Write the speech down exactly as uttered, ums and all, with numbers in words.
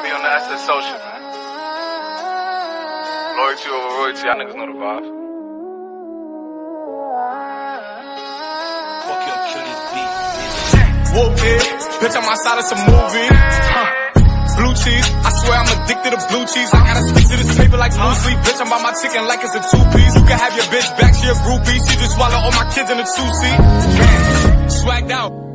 gotta be on the S S social, man. Loyalty over royalty, y'all niggas know the vibe. Fuck your Achilles beat. Whoop it, bitch, I'm outside of some movie. Huh. Blue cheese, I swear I'm addicted to blue cheese. I gotta stick to this paper like blue sleep. Bitch, I'm by my chicken like it's a two-piece. You can have your bitch back, she a groupie. She just swallow all my kids in a two-seat. Swagged out.